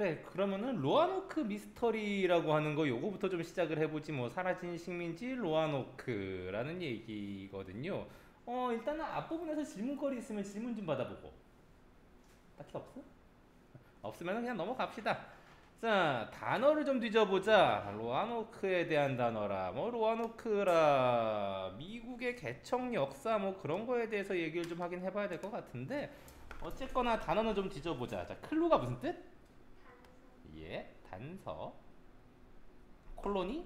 그래. 그러면은 로아노크 미스터리라고 하는 거 요거부터 좀 시작을 해보지. 뭐 사라진 식민지 로아노크라는 얘기거든요. 일단은 앞부분에서 질문거리 있으면 질문 좀 받아보고. 딱히 없어? 없으면 그냥 넘어갑시다. 자, 단어를 좀 뒤져보자. 로아노크에 대한 단어라. 뭐 로아노크라 미국의 개척 역사 뭐 그런 거에 대해서 얘기를 좀 하긴 해봐야 될 것 같은데 어쨌거나 단어는 좀 뒤져보자. 자, 클루가 무슨 뜻? 예, 단서. 콜로니?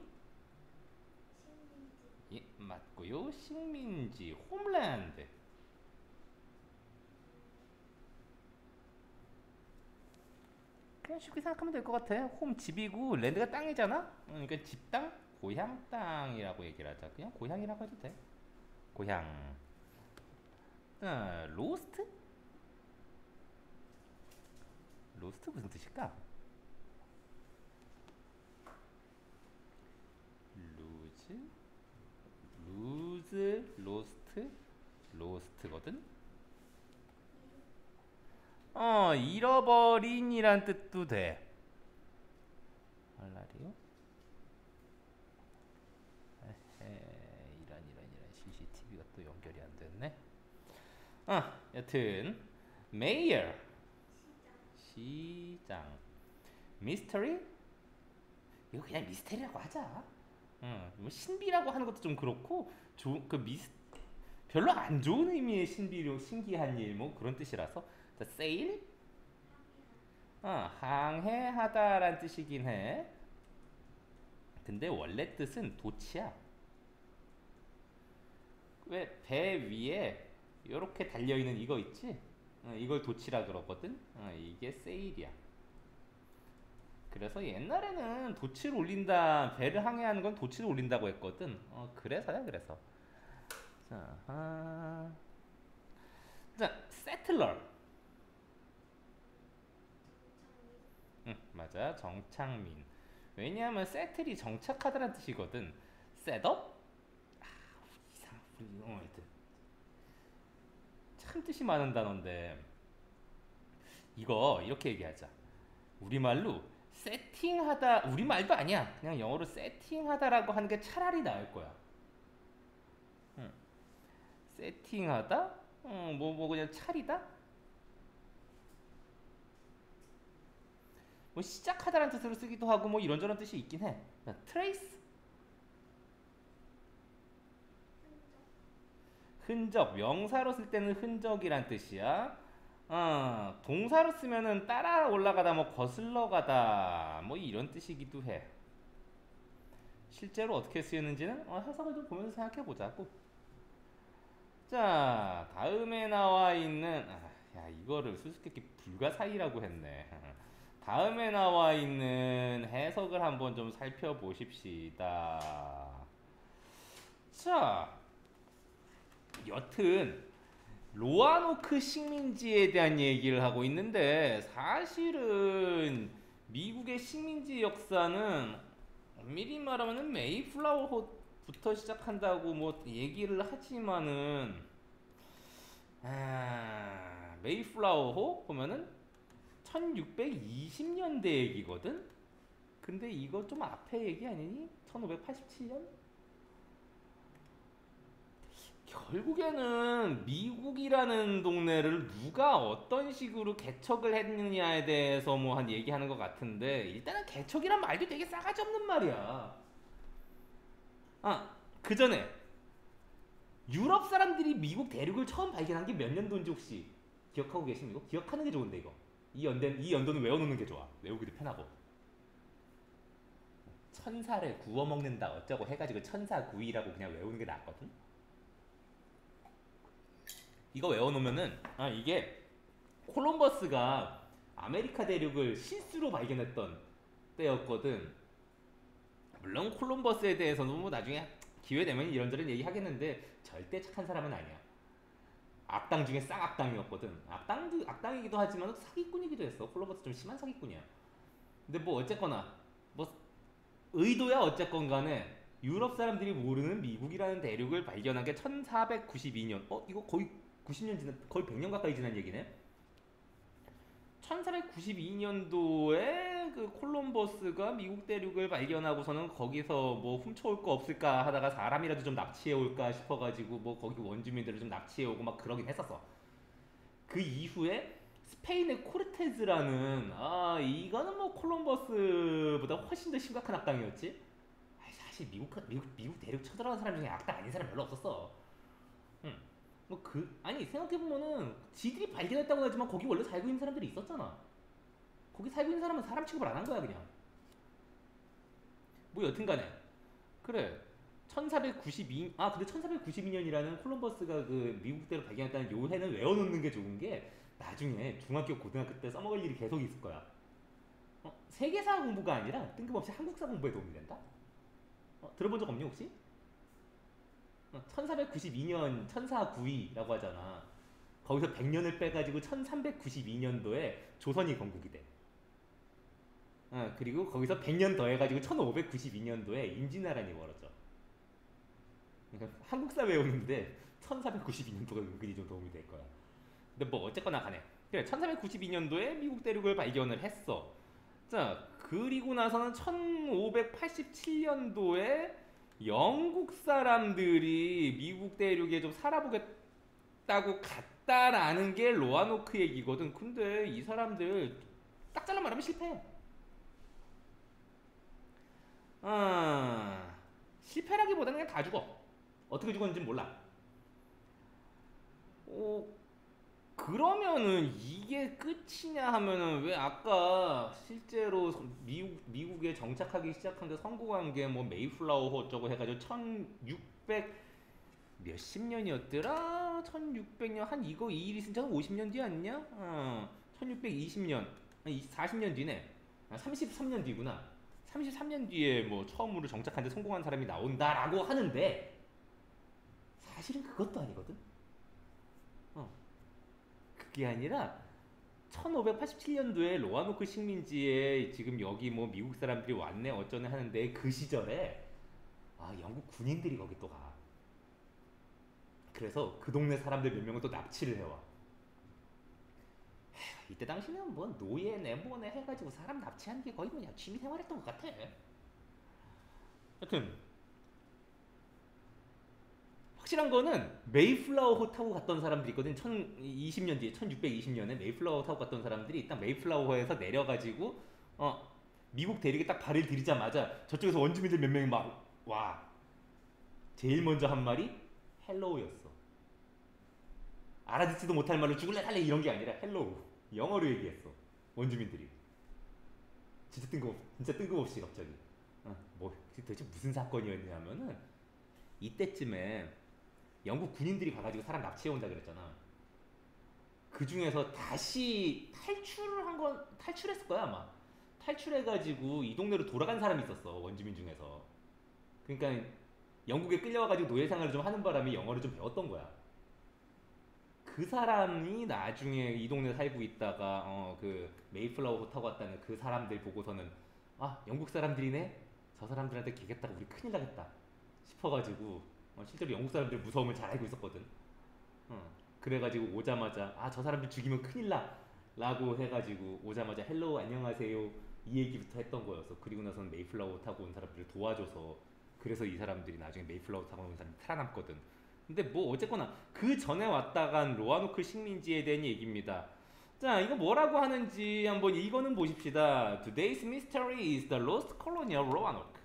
예, 맞고요. 식민지, 홈랜드. 그냥 쉽게 생각하면 될 것 같아. 홈 집이고 랜드가 땅이잖아. 그러니까 집 땅, 고향 땅이라고 얘기를 하자. 그냥 고향이라고 해도 돼. 고향. 로스트? 로스트 무슨 뜻일까? 루즈, 로스트, 로스트거든. 잃어버린이란 뜻도 돼. 알라리오? 이런 CCTV가 또 연결이 안 됐네. 여튼 메이어 시장 미스터리 이거 그냥 미스테리라고 하자. 뭐 신비라고 하는 것도 좀 그렇고 그 별로 안 좋은 의미의 신비로 신기한 일 뭐 그런 뜻이라서 자 세일 항해하다란 뜻이긴 해. 근데 원래 뜻은 도치야. 왜 배 위에 이렇게 달려있는 이거 있지? 이걸 도치라 그러거든. 이게 세일이야. 그래서 옛날에는 도치를 올린다, 배를 항해하는 건 도치를 올린다고 했거든. 그래서야 그래서. 자, 세틀러. 응, 맞아. 정착민. 왜냐하면 세틀이 정착하다는 뜻이거든. 셋업? 이상, 하여튼 참 뜻이 많은 단어인데 이거 이렇게 얘기하자. 우리말로 세팅하다, 우리말도 아니야. 그냥 영어로 세팅하다라고 하는 게 차라리 나을 거야. 응. 세팅하다? 뭐 그냥 차리다? 뭐 시작하다라는 뜻으로 쓰기도 하고 뭐 이런저런 뜻이 있긴 해. 트레이스? 흔적. 명사로 쓸 때는 흔적이란 뜻이야. 동사로 쓰면은 따라 올라가다 뭐 거슬러 가다 뭐 이런 뜻이기도 해. 실제로 어떻게 쓰였는지는 해석을 좀 보면서 생각해 보자고. 자, 다음에 나와 있는 야 이거를 수수께끼 불가사의라고 했네. 다음에 나와 있는 해석을 한번 좀 살펴보십시다. 자, 여튼 로아노크 식민지에 대한 얘기를 하고 있는데 사실은 미국의 식민지 역사는 엄밀히 말하면 메이플라워부터 시작한다고 뭐 얘기를 하지만은 메이플라워호 보면은 1620년대 얘기거든. 근데 이거 좀 앞에 얘기 아니니? 1587년? 결국에는 미국이라는 동네를 누가 어떤 식으로 개척을 했느냐에 대해서 뭐 한 얘기하는 것 같은데 일단은 개척이란 말도 되게 싸가지 없는 말이야. 그 전에 유럽 사람들이 미국 대륙을 처음 발견한 게 몇 년도인지 혹시 기억하고 계십니까? 기억하는 게 좋은데 이거. 이 연도는 외워놓는 게 좋아. 외우기도 편하고. 천사를 구워 먹는다 어쩌고 해가지고 천사구이라고 그냥 외우는 게 낫거든. 이거 외워놓으면은 이게 콜럼버스가 아메리카 대륙을 실수로 발견했던 때였거든. 물론 콜럼버스에 대해서는 뭐 나중에 기회 되면 이런저런 얘기 하겠는데 절대 착한 사람은 아니야. 악당 중에 쌍악당이었거든. 악당이기도 하지만 사기꾼이기도 했어. 콜럼버스 좀 심한 사기꾼이야. 근데 뭐 어쨌거나 뭐 의도야 어쨌건 간에 유럽 사람들이 모르는 미국이라는 대륙을 발견한 게 1492년. 이거 거의 90년 지난, 거의 100년 가까이 지난 얘기네. 1492년도에 그 콜럼버스가 미국 대륙을 발견하고서는 거기서 뭐 훔쳐올 거 없을까 하다가 사람이라도 좀 납치해 올까 싶어가지고 뭐 거기 원주민들을 좀 납치해 오고 막 그러긴 했었어. 그 이후에 스페인의 코르테즈라는 이거는 뭐 콜럼버스보다 훨씬 더 심각한 악당이었지. 사실 미국 대륙 쳐들어간 사람 중에 악당 아닌 사람 별로 없었어. 응. 뭐 아니 생각해보면은 지들이 발견했다고 하지만 거기 원래 살고 있는 사람들이 있었잖아. 거기 살고 있는 사람은 사람 취급을 안 한 거야 그냥. 뭐 여튼간에 그래. 1492년이라는 콜럼버스가 그 미국대로 발견했다는 요 해는 외워놓는 게 좋은 게 나중에 중학교 고등학교 때 써먹을 일이 계속 있을 거야. 세계사 공부가 아니라 뜬금없이 한국사 공부에 도움이 된다. 들어본 적 없니 혹시? 1492년 천사구이라고 하잖아. 거기서 100년을 빼가지고 1392년도에 조선이 건국이 돼. 그리고 거기서 100년 더 해가지고 1592년도에 임진왜란이 벌어져. 그러니까 한국사 외우는데 1492년도가 은근히 좀 도움이 될 거야. 근데 뭐 어쨌거나 간에 그래 1492년도에 미국 대륙을 발견을 했어. 자 그리고 나서는 1587년도에 영국 사람들이 미국 대륙에 좀 살아보겠다고 갔다라는 게 로아노크 얘기거든. 근데 이 사람들 딱 잘라 말하면 실패해. 실패라기보다는 그냥 다 죽어. 어떻게 죽었는지 몰라. 그러면은 이게 끝이냐 하면은 왜 아까 실제로 미국에 정착하기 시작한 게 성공한 게 뭐 메이플라워 어쩌고 해가지고 1600 몇십 년이었더라? 1600년 한 이거 이 일이 진짜 50년 뒤 아니냐? 1620년 40년 뒤네. 33년 뒤구나. 33년 뒤에 뭐 처음으로 정착한 데 성공한 사람이 나온다라고 하는데 사실은 그것도 아니거든. 그게 아니라 1587년도에 로아노크 식민지에 지금 여기 뭐 미국 사람들이 왔네 어쩌네 하는데 그 시절에 영국 군인들이 거기 또 가. 그래서 그 동네 사람들 몇 명은 또 납치를 해와. 이때 당시는 뭐 노예네 뭐네 해가지고 사람 납치하는 게 거의 그냥 취미생활했던 것 같아. 하여튼 확실한 거는 메이플라워 타고 갔던 사람들이 있거든. 1020년 뒤에 1620년에 메이플라워 타고 갔던 사람들이 딱 메이플라워에서 내려가지고 미국 대륙에 딱 발을 들이자마자 저쪽에서 원주민들 몇 명이 막 와. 제일 먼저 한 말이 헬로우였어. 알아듣지도 못할 말로 죽을래 살래 이런 게 아니라 헬로우. 영어로 얘기했어. 원주민들이. 진짜 뜬금없이 갑자기. 뭐 도대체 무슨 사건이었냐면은 이때쯤에 영국 군인들이 가가지고 사람 납치해온다 그랬잖아. 그 중에서 다시 탈출했을 거야 아마. 탈출해가지고 이 동네로 돌아간 사람이 있었어 원주민 중에서. 그러니까 영국에 끌려와가지고 노예 생활을 좀 하는 바람에 영어를 좀 배웠던 거야. 그 사람이 나중에 이 동네 살고 있다가 그 메이플라워 타고 왔다는 그 사람들 보고서는 영국 사람들이네. 저 사람들한테 기겠다가 우리 큰일 나겠다 싶어가지고 실제로 영국 사람들 무서움을 잘 알고 있었거든. 그래가지고 오자마자 저 사람들 죽이면 큰일 나 라고 해가지고 오자마자 헬로우 안녕하세요 이 얘기부터 했던 거였어. 그리고 나서는 메이플라워 타고 온 사람들을 도와줘서 그래서 이 사람들이 나중에 메이플라워 타고 온 사람이 살아남거든. 근데 뭐 어쨌거나 그 전에 왔다 간 로아노크 식민지에 대한 얘기입니다. 자 이거 뭐라고 하는지 한번 이거는 보십시다. Today's mystery is the lost colony of Roanoke.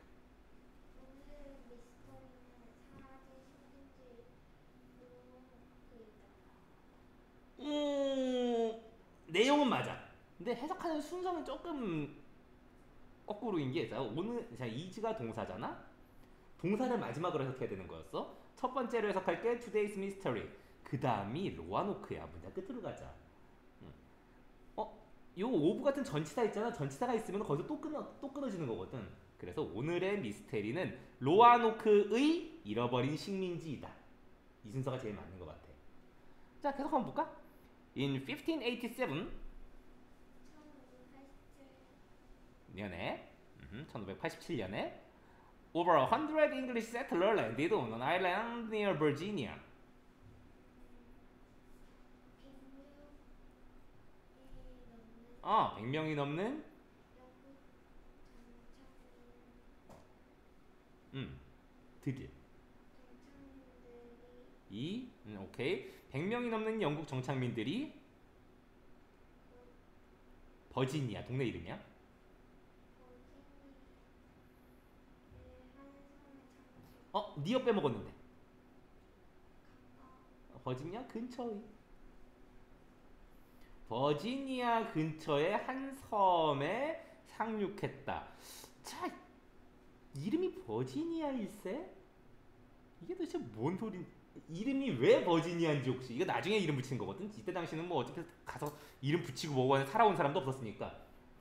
내용은 맞아. 근데 해석하는 순서는 조금 거꾸로인 게 자, is가 동사잖아. 동사를 마지막으로 해석해야 되는 거였어. 첫 번째로 해석할 게 Today's Mystery. 그 다음이 로아노크야. 문장 끝으로 가자. 요 오브 같은 전치사 있잖아. 전치사가 있으면 거기서 또 끊어지는 거거든. 그래서 오늘의 미스테리는 로아노크의 잃어버린 식민지이다. 이 순서가 제일 맞는 것 같아. 자, 계속 한번 볼까? In 1587 년에 1587년에 over 100 English settlers landed on an island near Virginia. 100명이 넘는 영국 음, 들이 정착민들이 오케이. 100명이 넘는 영국 정착민들이 버지니아 동네 이름이야? 버지니아의 한 섬에 니어 빼먹었는데. 가까운 버지니아 근처의 버지니아 근처의 한 섬에 상륙했다. 자, 이름이 버지니아일세? 이게 도대체 뭔 소린? 이름이 왜 버지니아인지 혹시 이거 나중에 이름 붙이는 거거든. 이때 당시는 뭐 어차피 가서 이름 붙이고 뭐고 하는 살아온 사람도 없었으니까.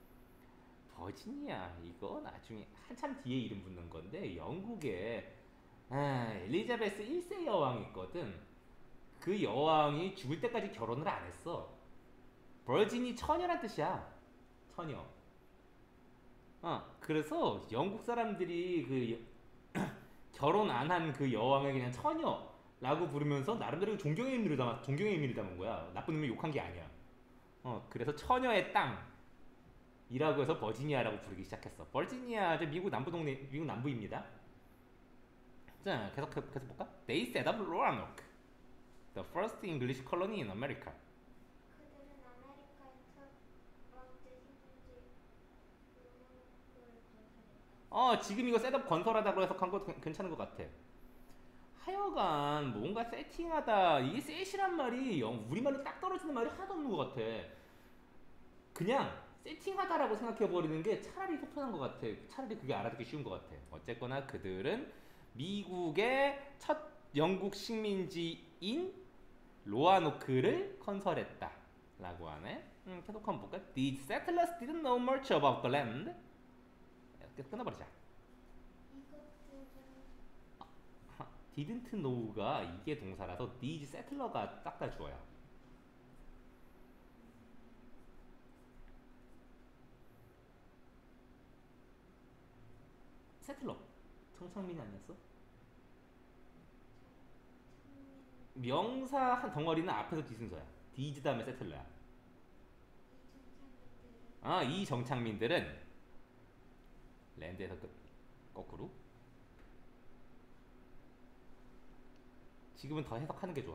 버지니아 이거 나중에 한참 뒤에 이름 붙는 건데 영국에 엘리자베스 1세 여왕이 있거든. 그 여왕이 죽을 때까지 결혼을 안 했어. 버지니 처녀란 뜻이야. 처녀. 그래서 영국 사람들이 결혼 안 한 그 여왕을 그냥 처녀라고 부르면서 나름대로 존경의 의미를 담은 거야. 나쁜 의미 욕한 게 아니야. 그래서 처녀의 땅이라고 해서 버지니아라고 부르기 시작했어. 버지니아 미국 남부입니다. 자, 계속 볼까? They set up Roanoke, the first English colony in America. 그들은 아메리카의 첫 번째 식민지 로anoke를 건설했다. 지금 이거 셋업 건설하다고 해석한 거 괜찮은 것 같아. 하여간 뭔가 세팅하다 이게 셋이란 말이 우리말로 딱 떨어지는 말이 하나도 없는 것 같아. 그냥 세팅하다라고 생각해버리는 게 차라리 속편한 것 같아. 차라리 그게 알아듣기 쉬운 것 같아. 어쨌거나 그들은 미국의 첫 영국 식민지인 로아노크를 건설했다 라고 하네. 계속 한번 볼까? The settlers didn't know much about the land. 이렇게 끊어버리자. 이것들은 didn't know가 이게 동사라서 these settler가 딱 다 주어야. 세틀러 정착민이 아니었어? 청민 명사 한 덩어리는 앞에서 뒤순서야. these 다음에 세틀러야. 이 이 정착민들은 랜드에서 거꾸로. 지금은 더 해석하는 게 좋아.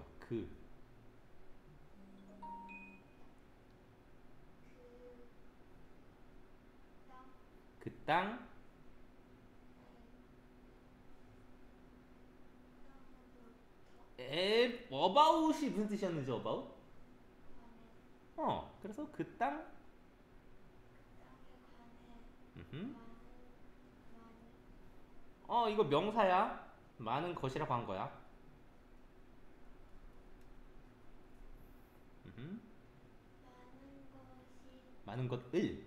그 땅, about이 무슨 뜻이었는지 about? 그래서 그 땅, 음흠. 이거 명사야. 많은 것이라고 한 거야. 음흠. 많은 것을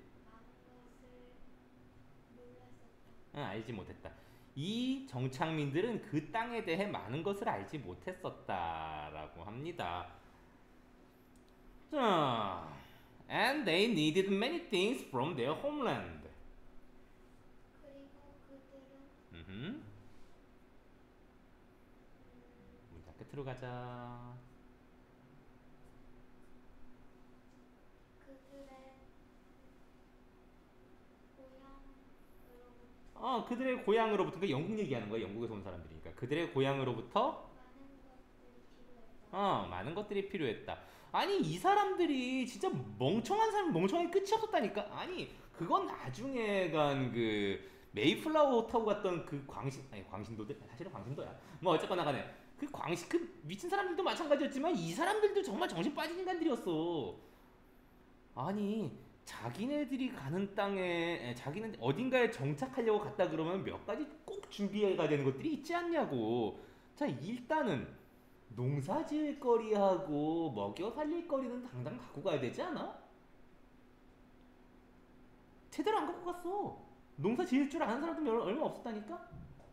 알지 못했다. 이 정착민들은 그 땅에 대해 많은 것을 알지 못했었다라고 합니다. 자, and they needed many things from their homeland. 그리고 그들은 음흠. 문장 끝으로 가자. 그들의 고향으로부터, 그러니까 영국 얘기하는 거야. 영국에서 온 사람들이니까. 그들의 고향으로부터 많은 것들이 필요했다. 아니, 이 사람들이 진짜 멍청한 끝이 없었다니까. 아니, 그건 나중에 간 메이플라워 타고 갔던 광신도들, 사실은 광신도야. 뭐 어쨌거나 간에 그 미친 사람들도 마찬가지였지만 이 사람들도 정말 정신 빠진 인간들이었어. 아니, 자기네들이 가는 땅에 자기는 어딘가에 정착하려고 갔다 그러면 몇 가지 꼭 준비해가 되는 것들이 있지 않냐고. 자, 일단은 농사 지을 거리하고 먹여 살릴 거리는 당장 갖고 가야 되지 않아? 제대로 안 갖고 갔어. 농사 지을 줄 아는 사람들 얼마 없었다니까?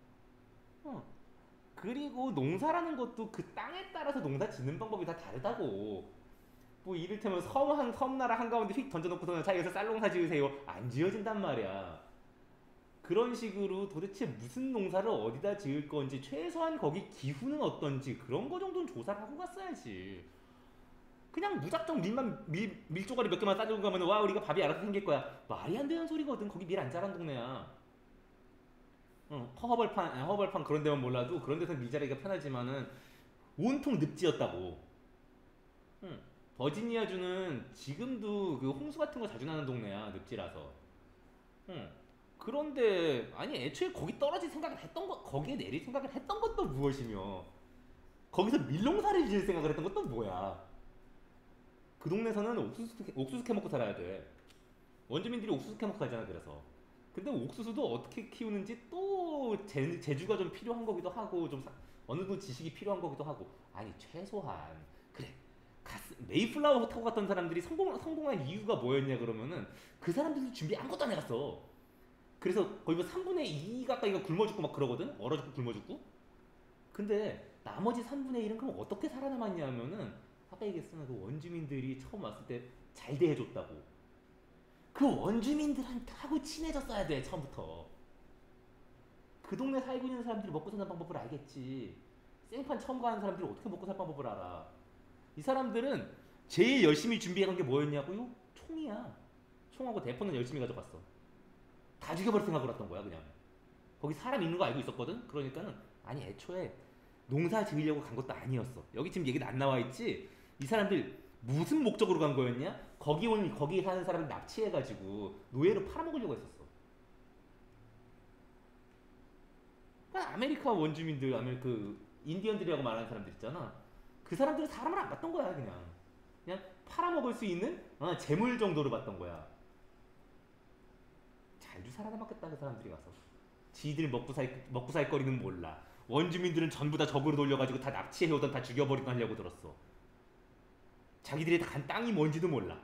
그리고 농사라는 것도 그 땅에 따라서 농사 짓는 방법이 다 다르다고. 뭐 이를테면 섬나라 한가운데 휙 던져놓고서는 자 여기서 쌀농사 지으세요. 안 지어진단 말이야. 그런 식으로 도대체 무슨 농사를 어디다 지을 건지, 최소한 거기 기후는 어떤지 그런 거 정도는 조사를 하고 갔어야지. 그냥 무작정 밀조가리 몇 개만 싸주고 가면 와 우리가 밥이 알아서 생길 거야. 말이 안 되는 소리거든. 거기 밀 안 자란 동네야. 허벌판 그런 데만 몰라도 그런 데서 밀 자라기가 편하지만은 온통 늪지였다고. 응. 버지니아주는 지금도 그 홍수 같은 거 자주 나는 동네야. 늪지라서. 응. 그런데 아니 애초에 거기 떨어질 생각을 했던 거 거기에 내릴 생각을 했던 것도 무엇이며 거기서 밀농사를 지을 생각을 했던 것도 뭐야. 그 동네에서는 옥수수 캐먹고 살아야 돼. 원주민들이 옥수수 캐먹고 살잖아. 그래서 근데 옥수수도 어떻게 키우는지 또 재주가 좀 필요한 거기도 하고 좀 어느 정도 지식이 필요한 거기도 하고. 아니 최소한 그래 메이플라워 타고 갔던 사람들이 성공한 이유가 뭐였냐 그러면은 그 사람들도 준비 아무것도 안 해갔어. 그래서 거의 뭐 3분의 2 가까이가 굶어 죽고 막 그러거든. 얼어 죽고 굶어 죽고. 근데 나머지 3분의 1은 그럼 어떻게 살아남았냐면은 아까 얘기했잖아. 그 원주민들이 처음 왔을 때 잘 대해줬다고. 그 원주민들하고 친해졌어야 돼 처음부터. 그 동네 살고 있는 사람들이 먹고 사는 방법을 알겠지. 생판 처음 가는 사람들이 어떻게 먹고 살 방법을 알아. 이 사람들은 제일 열심히 준비한 게 뭐였냐고요? 총이야. 총하고 대포는 열심히 가져갔어. 다 죽여버릴 생각을 했던 거야 그냥. 거기 사람 있는 거 알고 있었거든. 그러니까는 아니 애초에 농사 지으려고 간 것도 아니었어. 여기 지금 얘기는 안 나와 있지. 이 사람들 무슨 목적으로 간 거였냐? 거기 사는 사람을 납치해가지고 노예로 팔아먹으려고 했었어. 그러니까 아메리카 원주민들, 그 인디언들이라고 말하는 사람들 있잖아. 그 사람들은 사람을 안 봤던 거야 그냥 팔아먹을 수 있는 재물 정도로 봤던 거야. 잘도 살아남았겠다 그 사람들이 가서. 지들 먹고 살 거리는 몰라. 원주민들은 전부 다 적으로 돌려가지고 다 납치해오던 다 죽여버리고 하려고 들었어. 자기들이 다 간 땅이 뭔지도 몰라.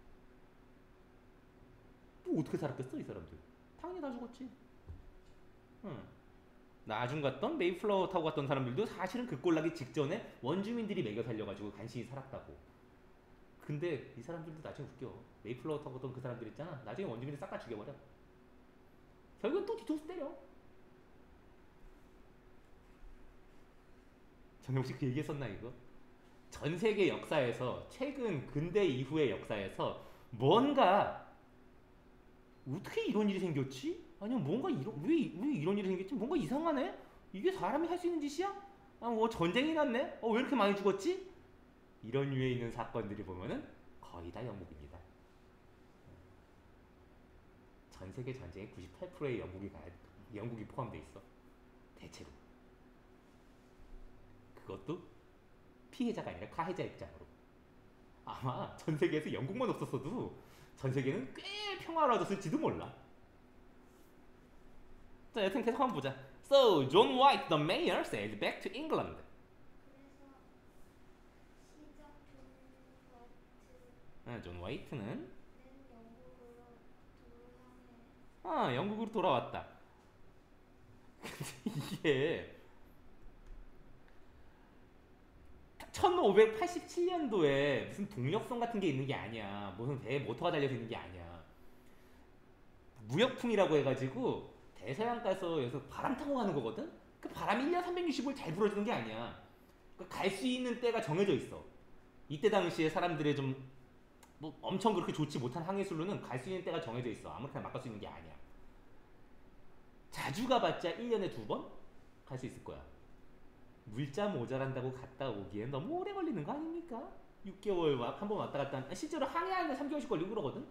뭐 어떻게 살았겠어 이 사람들. 당연히 다 죽었지. 응. 나중 갔던 메이플라워 타고 갔던 사람들도 사실은 그 꼴 나기 직전에 원주민들이 먹여 살려가지고 간신히 살았다고. 근데 이 사람들도 나중에 웃겨. 메이플라워 타고 갔던 그 사람들 있잖아. 나중에 원주민들 싹 다 죽여버려. 결국엔 또 뒤통수 때려. 전에 혹시 그 얘기했었나 이거? 전 세계 역사에서 최근 근대 이후의 역사에서 뭔가 어떻게 이런 일이 생겼지? 아니면 뭔가 왜 이런 일이 생겼지? 뭔가 이상하네? 이게 사람이 할 수 있는 짓이야? 뭐 전쟁이 났네? 왜 이렇게 많이 죽었지? 이런 류에 있는 사건들이 보면은 거의 다 영국입니다. 전 세계 전쟁의 98%의 영국이 포함돼 있어. 대체로. 그것도 피해자가 아니라 가해자 입장으로. 아마 전 세계에서 영국만 없었어도 전 세계는 꽤 평화로워졌을지도 몰라. 자, 여튼 계속 한번 보자. So, John White, the mayor, sailed back to England. 그래서 시작 존 존 화이트는 화이트는 영국으로 영국으로 돌아왔다. 근데 이게 1587년도에 무슨 동력선 같은 게 있는 게 아니야. 무슨 배에 모터가 달려서 있는 게 아니야. 무역풍이라고 해가지고 대서양가에서 바람 타고 가는 거거든? 그 바람이 1년 365일 잘 불어주는 게 아니야. 갈 수 있는 때가 정해져 있어. 이때 당시에 사람들의 좀 뭐 엄청 그렇게 좋지 못한 항해술로는 갈 수 있는 때가 정해져 있어. 아무렇게나 막 갈 수 있는 게 아니야. 자주 가봤자 1년에 2번? 갈 수 있을 거야. 물자 모자란다고 갔다 오기엔 너무 오래 걸리는 거 아닙니까? 6개월 한 번 왔다 갔다 실제로 항해하는데 3개월씩 걸리고 그러거든?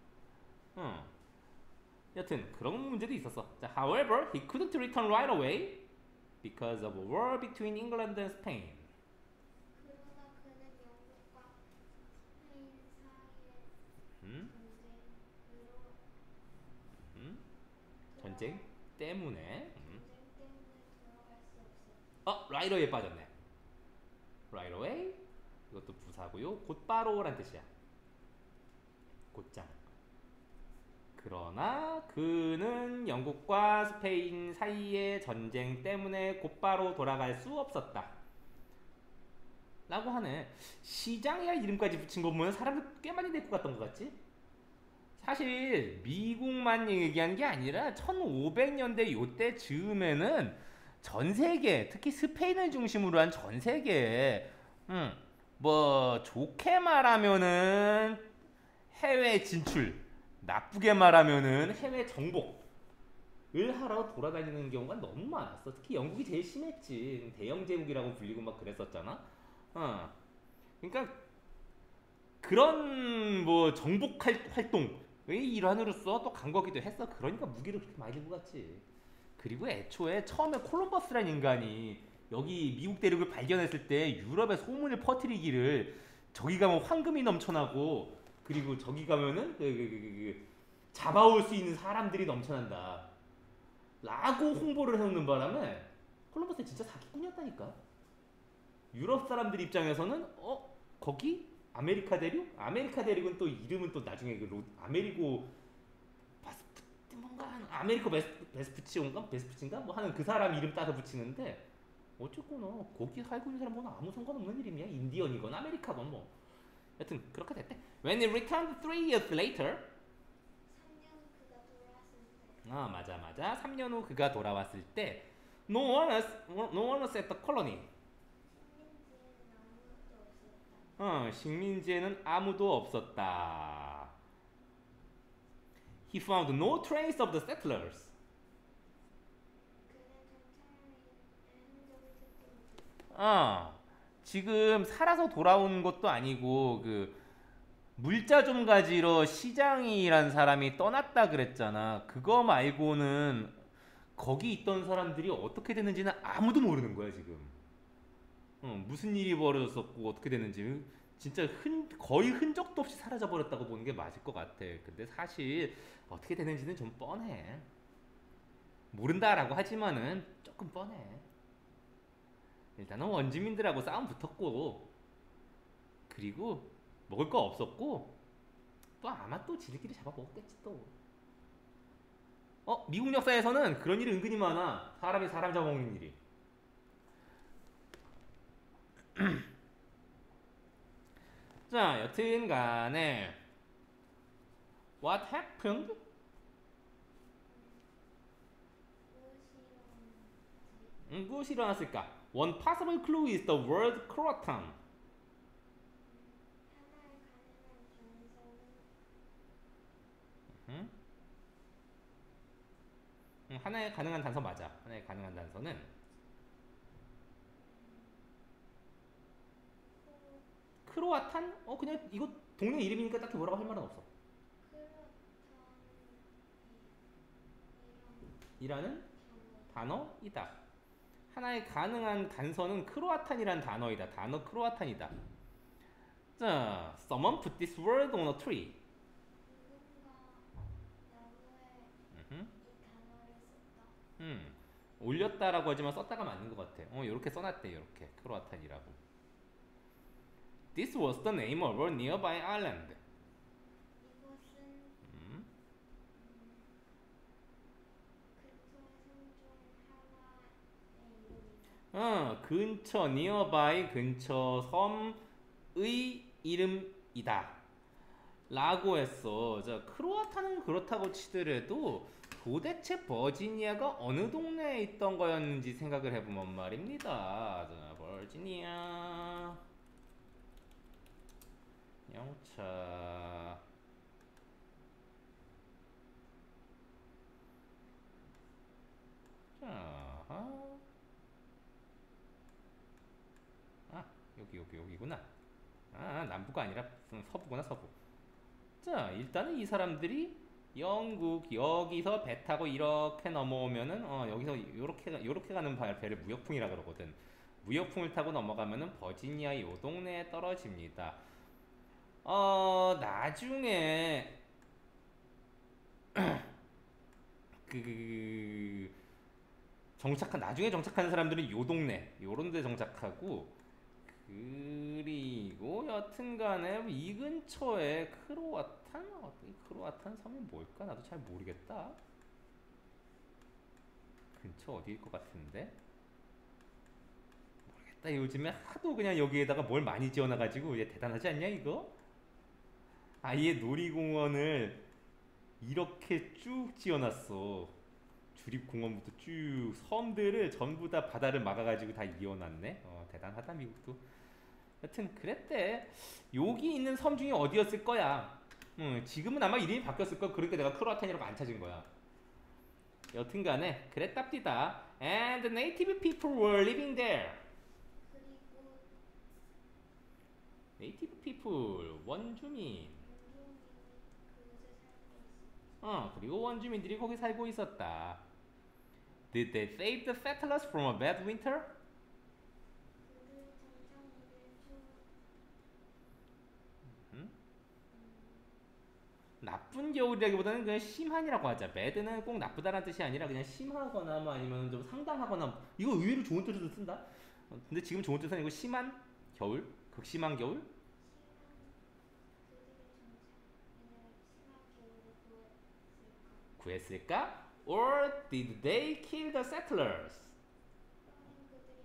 여튼 그런 문제도 있었어. 자, however, he couldn't return right away because of a war between England and Spain. 그러다 그는 영국과 스페인 사이의 음? 전쟁으로 전쟁 때문에 전쟁 때문에 돌아갈 수 없었다. right away 빠졌네. right away 이것도 부사고요. 곧바로란 뜻이야. 곧장. 그러나 그는 영국과 스페인 사이의 전쟁 때문에 곧바로 돌아갈 수 없었다. 라고 하네. 시장이야 이름까지 붙인 거 보면 사람들 꽤 많이 데리고 갔던 것 같지? 사실 미국만 얘기한 게 아니라 1500년대 요때 즈음에는 전 세계, 특히 스페인을 중심으로 한 전 세계에 뭐 좋게 말하면은 해외 진출, 나쁘게 말하면은 해외 정복을 하러 돌아다니는 경우가 너무 많았어. 특히 영국이 제일 심했지. 대영 제국이라고 불리고 막 그랬었잖아. 어. 그러니까 그런 뭐 정복 활동의 일환으로서 또 간 거기도 했어. 그러니까 무기를 그렇게 많이 들고 갔지. 그리고 애초에 처음에 콜럼버스란 인간이 여기 미국 대륙을 발견했을 때 유럽에 소문을 퍼뜨리기를 저기 가면 황금이 넘쳐나고 그리고 저기 가면은 잡아올 수 있는 사람들이 넘쳐난다 라고 홍보를 해놓는 바람에 콜럼버스 진짜 사기꾼이었다니까. 유럽 사람들 입장에서는 거기 아메리카 대륙? 아메리카 대륙은 또 이름은 또 나중에 아메리고 바스프 뭔가 아메리코 베스푸치온가 베스푸치인가 뭐 하는 그 사람 이름 따서 붙이는데 어쨌거나 거기 살고 있는 사람은 아무 상관없는 이름이야. 인디언이건 아메리카건 뭐 여튼 그렇게 됐대. When he returned 3 years later 3년 그가 돌아왔을 때 아 맞아 3년 후 그가 돌아왔을 때 no one was at the colony. 식민지에는 아무것도 없었다. 식민지에는 아무도 없었다. He found no trace of the settlers. 그는 정착민의 흔적을 찾지 못했다. 지금 살아서 돌아온 것도 아니고 그 물자 좀 가지러 시장이란 사람이 떠났다 그랬잖아. 그거 말고는 거기 있던 사람들이 어떻게 됐는지는 아무도 모르는 거야 지금. 무슨 일이 벌어졌었고 어떻게 됐는지 진짜 거의 흔적도 없이 사라져 버렸다고 보는 게 맞을 것 같아. 근데 사실 어떻게 됐는지는 좀 뻔해. 모른다라고 하지만은 조금 뻔해. 일단은 원주민들하고 싸움 붙었고 그리고 먹을 거 없었고 또 아마 또 지들끼리 잡아먹었겠지 또. 미국 역사에서는 그런 일이 은근히 많아. 사람이 사람 잡아먹는 일이. 자, 여튼간에 What happened? 무엇이 일어났을까? One possible clue is the word croatan. 하나의 가능한 단서 맞아. 하나의 가능한 단서는 크로아탄? 그냥 이거 동네 이름이니까 딱히 뭐라고 할 말은 없어. 이라는 단어이다. 하나의 가능한 단서는 크로아탄이란 단어이다. 단어 크로아탄이다. 자, someone put this word on a tree. 올렸다라고 하지만 썼다가 맞는 것 같아. 이렇게 써놨대. 이렇게 크로아탄이라고. This was the name of a nearby island. 근처 nearby 근처 섬의 이름이다. 라고 했어. 자, 크로아탄은 그렇다고 치더라도 도대체 버지니아가 어느 동네에 있던 거였는지 생각을 해보면 말입니다. 자, 버지니아 영차 자, 여기구나. 남부가 아니라 서부구나, 서부. 자, 일단은 이 사람들이 영국 여기서 배 타고 이렇게 넘어오면은 여기서 요렇게 가는 배를 무역풍이라 그러거든. 무역풍을 타고 넘어가면은 버지니아 요 동네에 떨어집니다. 나중에 나중에 정착한 사람들은 요 동네 요런 데 정착하고 그리고 여튼간에 이 근처에 크로아탄 섬이 뭘까? 나도 잘 모르겠다. 근처 어디일 것 같은데? 모르겠다. 요즘에 하도 그냥 여기에다가 뭘 많이 지어놔가지고 얘 대단하지 않냐 이거? 아예 놀이공원을 이렇게 쭉 지어놨어. 주립공원부터 쭉 섬들을 전부 다 바다를 막아가지고 다 이어놨네. 대단하다 미국도. 여튼 그랬대. 여기 있는 섬 중에 어디였을 거야. 지금은 아마 이름이 바뀌었을 거야. 그러니까 내가 크로아탄이라고 안 찾은 거야. 여튼간에 그랬답디다. And the native people were living there. 그리고 Native people, 원주민. 원주민이 그곳에 살고 있어. 그리고 원주민들이 거기 살고 있었다. Did they save the settlers from a bad winter? 그를 정착민을 음? 나쁜 겨울이라기보다는 그냥 심한이라고 하자. bad는 꼭 나쁘다라는 뜻이 아니라 그냥 심하거나 뭐 아니면 좀 상당하거나. 이거 의외로 좋은 뜻으로 쓴다. 근데 지금 좋은 뜻은 이거 심한 겨울, 극심한 겨울. 심한 겨울을 구했을까? 구했을까? Or did they kill the settlers? 또는 그들이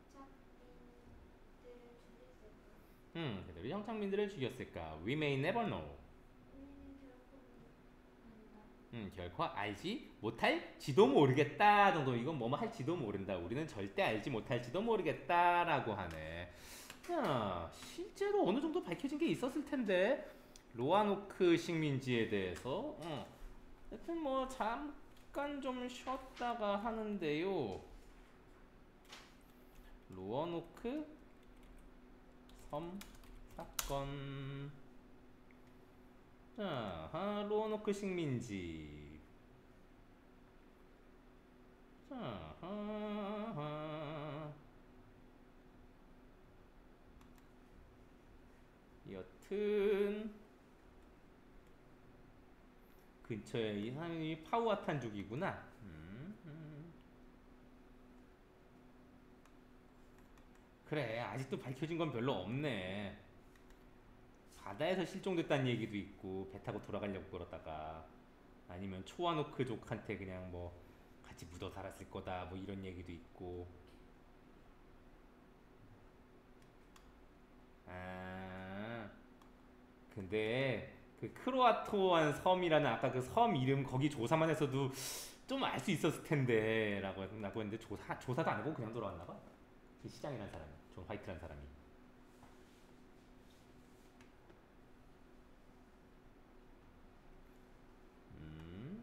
정착민들을 죽였을까? 그들이 정착민들을 죽였을까? We may never know. 우리는 결코 안다. 결코 알지 못할지도 모르겠다 정도. 이건 뭐뭐 할지도 모른다. 우리는 절대 알지 못할지도 모르겠다라고 하네. 야, 실제로 어느 정도 밝혀진 게 있었을 텐데 로아노크 식민지에 대해서. 하여튼 뭐 잠깐 좀 쉬었다가 하는데요. 로아노크 섬 사건. 자, 로아노크 식민지. 자, 여튼 근처에 이 사람이 파우아탄족이구나. 그래, 아직도 밝혀진 건 별로 없네. 바다에서 실종됐다는 얘기도 있고 배 타고 돌아가려고 그러다가, 아니면 초아노크족한테 그냥 뭐 같이 묻어 살았을 거다 뭐 이런 얘기도 있고. 아, 근데 그 크로아토안 섬이라는 아까 그 섬 이름 거기 조사만 했어도 좀 알 수 있었을 텐데 라고 했는데 조사도 안 하고 그냥 돌아왔나 봐. 그 시장이라는 사람이, 존 화이트라는 사람이. 음.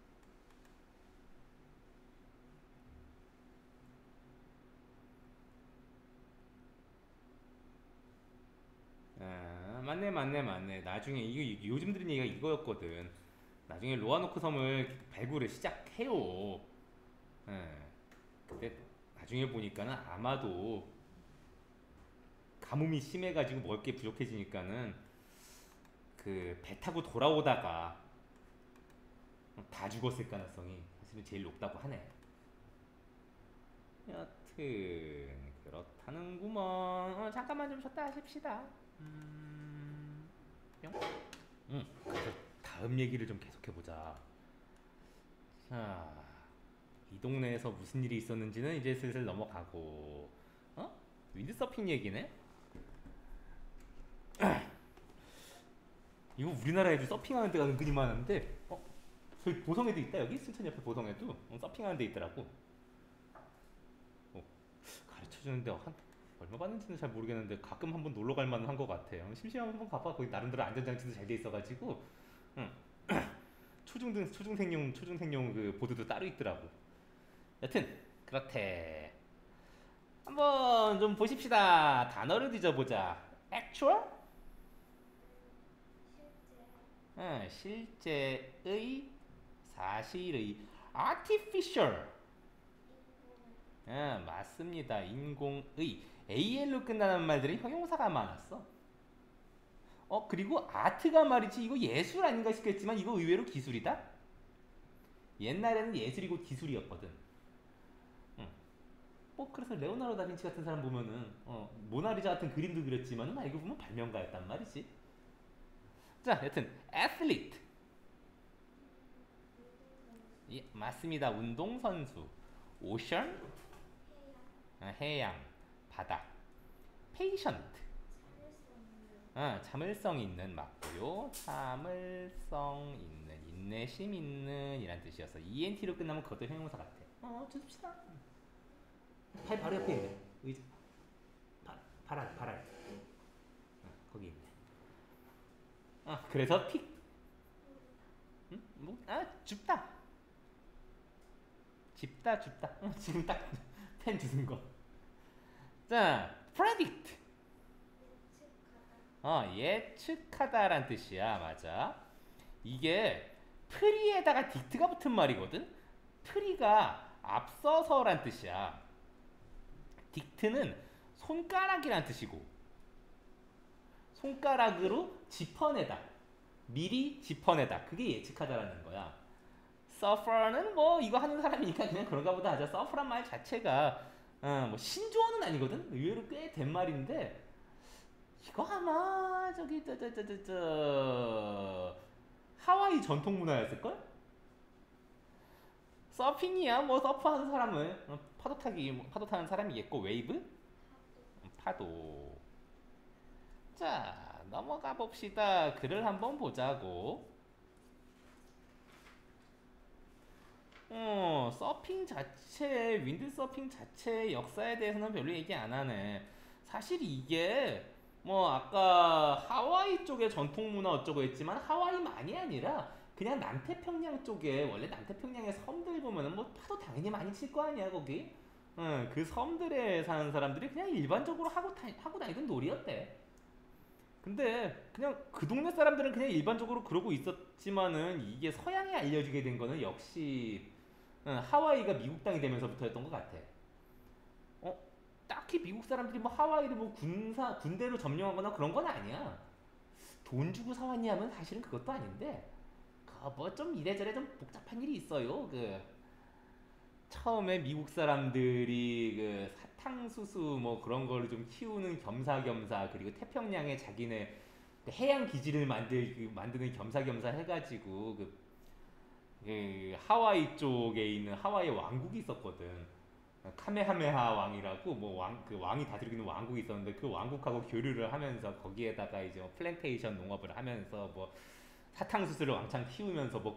맞네. 나중에 이게 요즘 들은 얘기가 이거였거든. 나중에 로아노크 섬을 발굴을 시작해요. 예. 근데 나중에 보니까는 아마도 가뭄이 심해가지고 먹을 게 부족해지니까는 그 배 타고 돌아오다가 다 죽었을 가능성이 사실은 제일 높다고 하네. 여튼 그렇다는구먼. 잠깐만 좀 쉬었다 하십시다. 뿅. 그래서 다음 얘기를 좀 계속해보자. 자, 이 동네에서 무슨 일이 있었는지는 이제 슬슬 넘어가고. 윈드서핑 얘기네? 이거 우리나라에도 서핑하는 데가 은근히 많은데, 저기 보성에도 있다. 여기 순천 옆에 보성에도 서핑하는 데 있더라고. 가르쳐주는데 얼마 받는지는 잘 모르겠는데 가끔 한번 놀러 갈 만한 것 같아요. 심심하면 한번 가봐. 거기 나름대로 안전장치도 잘 돼 있어가지고. 응. 초중생용 그 보드도 따로 있더라고. 여튼 그렇대. 한번 좀 보십시다. 단어를 뒤져보자. actual? 실제의, 사실의. artificial. 맞습니다. 인공의. AL로 끝나는 말들은 형용사가 많았어. 그리고 아트가 말이지 이거 예술 아닌가 싶겠지만 이거 의외로 기술이다. 옛날에는 예술이고 기술이었거든. 그래서 레오나르도 다빈치 같은 사람 보면은 모나리자 같은 그림도 그렸지만 알고 보면 발명가였단 말이지. 자, 여튼 athlete. 예, 맞습니다. 운동선수. ocean, 해양, 바다. patient, 참을성 있는. 맞고요. 참을성 있는, 인내심 있는 이란 뜻이어서 ENT로 끝나면 그것도 형용사 같아. 주십시다. 팔 바로 옆에 있네. 의자. 파란. 거기 있네. 그래서 픽. 응? 뭐? 줍다. 줍다. 지금 딱 펜 주는 거. 자, predict. 예측하다. 예측하다란 뜻이야. 맞아. 이게 프리에다가 딕트가 붙은 말이거든. 프리가 앞서서란 뜻이야. 딕트는 손가락이란 뜻이고 손가락으로 짚어내다. 미리 짚어내다. 그게 예측하다라는 거야. 서퍼는 뭐 이거 하는 사람이니까 그냥 그런가 보다 하자. 서퍼란 말 자체가 뭐 신조어는 아니거든. 의외로 꽤 된 말인데 이거 아마 저기 하와이 전통 문화였을걸? 서핑이야. 뭐 서프하는 사람은 파도 타기 파도 타는 사람이겠고 웨이브 파도. 자 넘어가 봅시다. 글을 한번 보자고. 서핑 자체, 윈드 서핑 자체의 역사에 대해서는 별로 얘기 안 하네. 사실 이게 뭐 아까 하와이 쪽의 전통 문화 어쩌고 했지만 하와이만이 아니라 그냥 남태평양 쪽에 원래 남태평양의 섬들 보면은 뭐 파도 당연히 많이 칠 거 아니야 거기. 그 섬들에 사는 사람들이 그냥 일반적으로 하고 다니던 놀이였대. 근데 그냥 그 동네 사람들은 그냥 일반적으로 그러고 있었지만은 이게 서양에 알려지게 된 거는 역시 하와이가 미국 땅이 되면서부터였던 것 같아. 어, 딱히 미국 사람들이 뭐 하와이를 뭐 군대로 점령하거나 그런 건 아니야. 돈 주고 사왔냐 하면 사실은 그것도 아닌데, 뭐 좀 이래저래 좀 복잡한 일이 있어요. 처음에 미국 사람들이 사탕수수 뭐 그런 거를 좀 키우는 겸사겸사 그리고 태평양에 자기네 해양 기지를 만드는 겸사겸사 해가지고 하와이 쪽에 있는 하와이 왕국이 있었거든. 카메하메하 왕이라고 뭐 그 왕이 다스리고 있는 왕국이 있었는데 그 왕국하고 교류를 하면서 거기에다가 이제 뭐 플랜테이션 농업을 하면서 뭐 사탕수수를 왕창 키우면서 뭐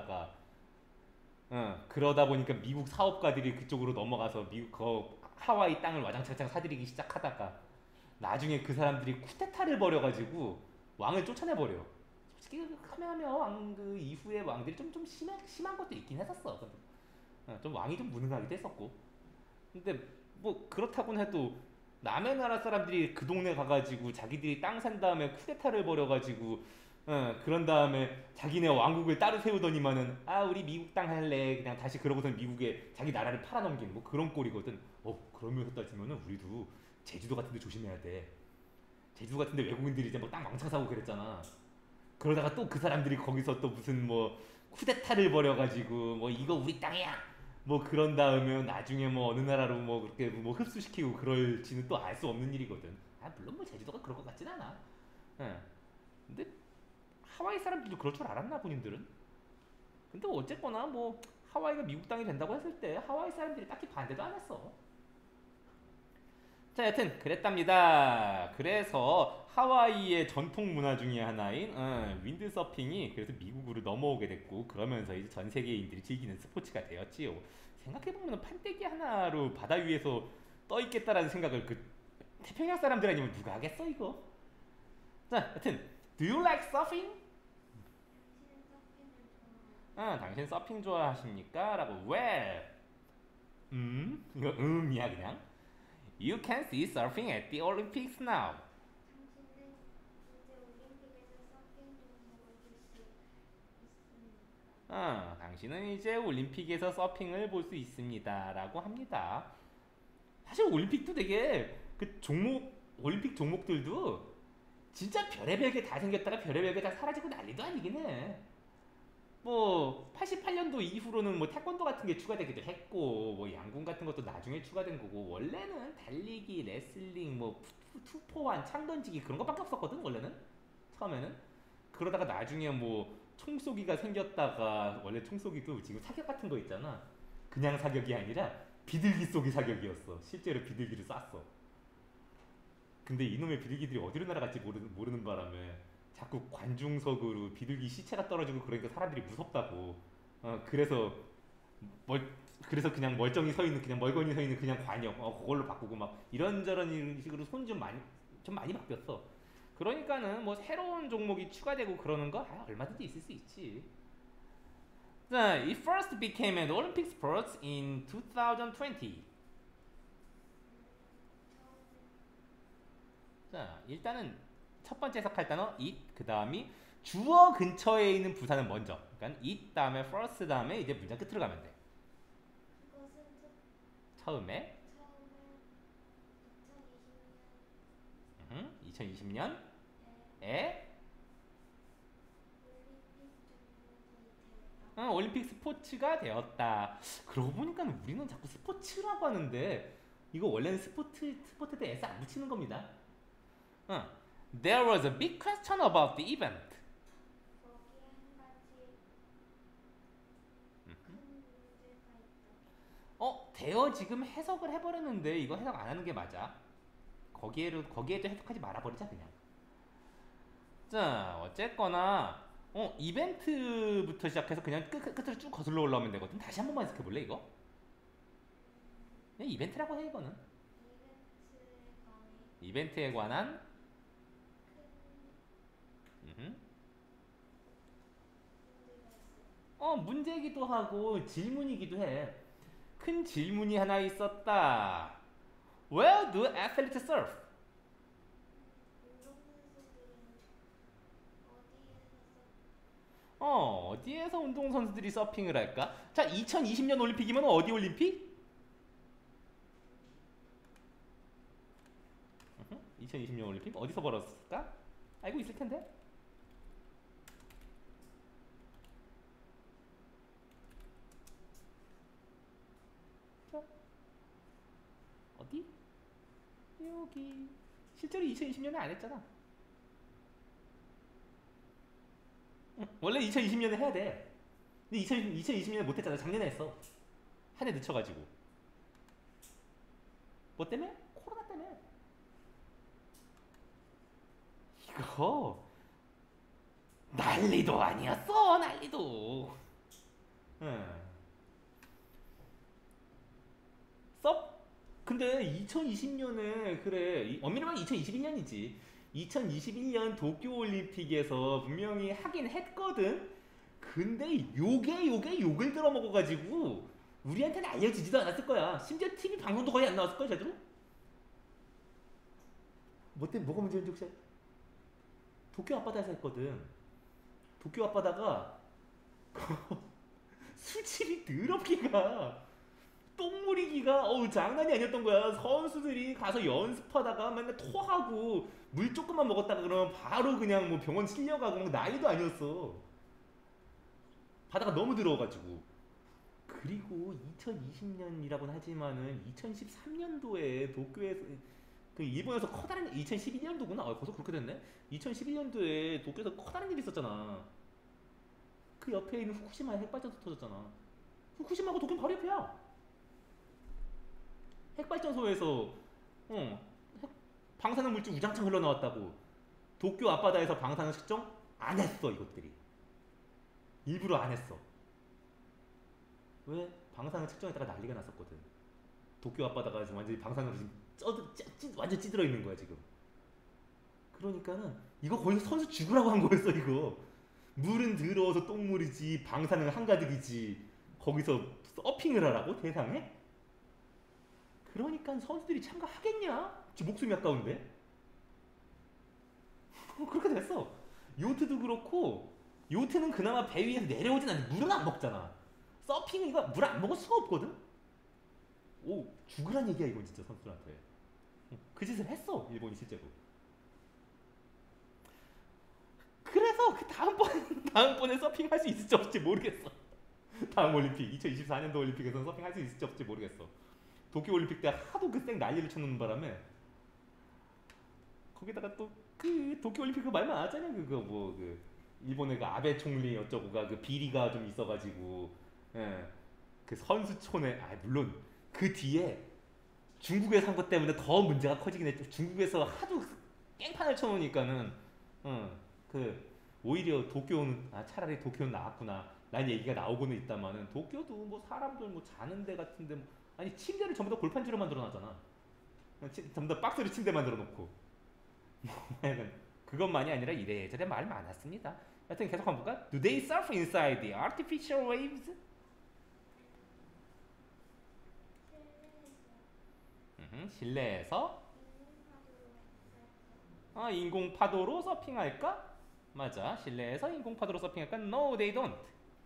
그러다 보니까 미국 사업가들이 그쪽으로 넘어가서 하와이 땅을 와장창창 사들이기 시작하다가 나중에 그 사람들이 쿠데타를 벌여가지고 왕을 쫓아내버려. 솔직히 카메하메 왕 그 이후에 왕들이 좀 심한 것도 있긴 했었어. 좀 왕이 좀 무능하기도 했었고. 근데 뭐 그렇다고는 해도 남의 나라 사람들이 그 동네 가가지고 자기들이 땅 산 다음에 쿠데타를 벌여가지고 그런 다음에 자기네 왕국을 따로 세우더니만은 우리 미국 땅 할래 그냥 다시 그러고선 미국에 자기 나라를 팔아넘기는 뭐 그런 꼴이거든. 그러면서 따지면은 우리도 제주도 같은데 조심해야 돼. 제주도 같은데 외국인들이 이제 뭐 땅 왕창 사고 그랬잖아. 그러다가 또 그 사람들이 거기서 또 무슨 뭐 쿠데타를 벌여가지고 뭐 이거 우리 땅이야 뭐 그런 다음에 나중에 뭐 어느 나라로 뭐 그렇게 뭐 흡수시키고 그럴지는 또 알 수 없는 일이거든. 물론 뭐 제주도가 그럴 것 같진 않아. 근데 하와이 사람들도 그럴 줄 알았나 본인들은. 근데 어쨌거나 뭐 하와이가 미국 땅이 된다고 했을 때 하와이 사람들이 딱히 반대도 안 했어. 자, 여튼 그랬답니다. 그래서 하와이의 전통 문화 중에 하나인 윈드서핑이 그래서 미국으로 넘어오게 됐고 그러면서 이제 전 세계인들이 즐기는 스포츠가 되었지요. 생각해보면 판때기 하나로 바다 위에서 떠 있겠다라는 생각을 태평양 사람들 아니면 누가 하겠어 이거? 자, 여튼 Do you like surfing? 당신은 서핑을 좋아하나요? 당신 서핑 좋아하십니까? 라고 well 이거 이야 그냥 You can see surfing at the Olympics now. 당신은 이제 올림픽에서 서핑 종목을 볼 수 있습니까? 당신은 이제 올림픽에서 서핑을 볼 수 있습니다. 라고 합니다. 사실 올림픽도 되게 올림픽 종목들도 진짜 별의별 게 다 생겼다가 별의별 게 다 사라지고 난리도 아니긴 해. 뭐 88년도 이후로는 뭐 태권도 같은 게 추가되기도 했고 뭐 양궁 같은 것도 나중에 추가된 거고 원래는 달리기, 레슬링, 뭐 투포환, 창 던지기 그런 것밖에 없었거든 원래는 처음에는. 그러다가 나중에 뭐 총쏘기가 생겼다가 원래 총쏘기도 지금 사격 같은 거 있잖아. 그냥 사격이 아니라 비둘기 쏘기 사격이었어. 실제로 비둘기를 쐈어. 근데 이놈의 비둘기들이 어디로 날아갈지 모르는 바람에 자꾸 관중석으로 비둘기 시체가 떨어지고 그러니까 사람들이 무섭다고. 그래서 그래서 그냥 멀쩡히 서 있는 그냥 멀거니 서 있는 그냥 관역 그걸로 바꾸고 막 이런저런 이런 식으로 손 좀 많이 바뀌었어. 그러니까는 뭐 새로운 종목이 추가되고 그러는 거 얼마든지 있을 수 있지. 자, it first became an Olympic sport in 2020. 자, 일단은 첫 번째 해석할 단어 it, 그 다음이 주어 근처에 있는 부사는 먼저. 그러니까 it 다음에 first 다음에 이제 문장 끝으로 가면 돼. 그것은 처음에 처음에 2020년 2020년에 올림픽 종목이 되었다. 올림픽 스포츠가 되었다. 그러고 보니까 우리는 자꾸 스포츠라고 하는데 이거 원래는 스포츠에 S 안 붙이는 겁니다. There was a big question about the event. 거기에 한 가지 큰 문제가 있다. 대어 지금 해석을 해버렸는데 이거 해석 안 하는 게 맞아. 거기에도 해석하지 말아버리자 그냥. 자, 어쨌거나 이벤트부터 시작해서 그냥 끝으로 쭉 거슬러 올라오면 되거든. 다시 한 번만 해석해 볼래 이거? 그냥 이벤트라고 해 이거는. 이벤트에 관한 큰 문제이기도 하고 질문이기도 해. 큰 질문이 하나 있었다. Where do athletes surf? 운동선수들은 어디에서 운동선수들이 서핑을 할까? 자, 2020년 올림픽이면 어디 올림픽? 2020년 올림픽 어디서 벌었을까? 알고 있을 텐데. 자, 어디? 여기. 실제로 2020년에 안 했잖아. 원래 2020년에 해야 돼. 근데 2020년에 못 했잖아. 작년에 했어. 한 해 늦춰가지고. 뭐 때문에? 코로나 때문에. 이거 난리도 아니었어. 난리도. 응. 근데 2020년에 그래 엄밀히 말하면 2021년이지. 2021년 도쿄올림픽에서 분명히 하긴 했거든. 근데 요게 욕을 들어먹어가지고 우리한테는 알려지지도 않았을 거야. 심지어 TV 방송도 거의 안 나왔을 거야 제대로. 뭐 때문에 뭐가 문제인지 혹시 도쿄 앞바다에서 했거든. 도쿄 앞바다가 수질이 더럽기가 똥물이기가 장난이 아니었던 거야. 선수들이 가서 연습하다가 맨날 토하고 물 조금만 먹었다가 그러면 바로 그냥 뭐 병원 실려가고 막 난리도 아니었어. 바다가 너무 더러워가지고. 그리고 2020년이라고는 하지만은 2013년도에 도쿄에서 그 일본에서 커다란 2012년도구나. 벌써 그렇게 됐네. 2012년도에 도쿄에서 커다란 일이 있었잖아. 그 옆에 있는 후쿠시마에 핵발전소 터졌잖아. 후쿠시마하고 도쿄는 바로 옆이야. 핵발전소에서 방사능 물질 우장창 흘러나왔다고. 도쿄 앞바다에서 방사능 측정 안 했어. 이것들이 일부러 안 했어. 왜? 방사능 측정에다가 난리가 났었거든. 도쿄 앞바다가 지금 완전히 방사능으로 지금 완전 찌들어 있는 거야 지금. 그러니까는 이거 거의 선수 죽으라고 한 거였어 이거. 물은 더러워서 똥물이지 방사능 한가득이지 거기서 서핑을 하라고 세상에? 그러니까 선수들이 참가하겠냐? 지 목숨이 아까운데. 그렇게 됐어. 요트도 그렇고 요트는 그나마 배 위에서 내려오진 않는데 물은 안 먹잖아. 서핑은 이거 물 안 먹을 수가 없거든. 죽으란 얘기야 이건 진짜 선수들한테. 그 짓을 했어 일본이 실제로. 그래서 그 다음번에 서핑할 수 있을지 없을지 모르겠어. 다음 올림픽 2024년도 올림픽에서는 서핑할 수 있을지 없을지 모르겠어. 도쿄올림픽 때 하도 그 쌩 난리를 쳐놓는 바람에 거기다가 또 그 도쿄올림픽 그 말 많았잖아. 그거 뭐 그 일본의 그 아베 총리 어쩌고가 그 비리가 좀 있어가지고 그 선수촌에 물론 그 뒤에 중국에서 한 것 때문에 더 문제가 커지긴 했죠. 중국에서 하도 깽판을 쳐놓으니까는 그 오히려 도쿄는 차라리 도쿄는 나았구나. 난 얘기가 나오고는 있다마는 도쿄도 뭐 사람들 뭐 자는 데 같은데 뭐, 아니 침대를 전부 다 골판지로 만들어놨잖아. 전부 다 박스로 침대 만들어놓고 약간 그것만이 아니라 이래저래 말 많았습니다. 하여튼 계속 한번 볼까? Do they surf inside the artificial waves? 실내에서 인공 파도로 서핑할까? 맞아. 실내에서 인공 파도로 서핑할까? No, they don't.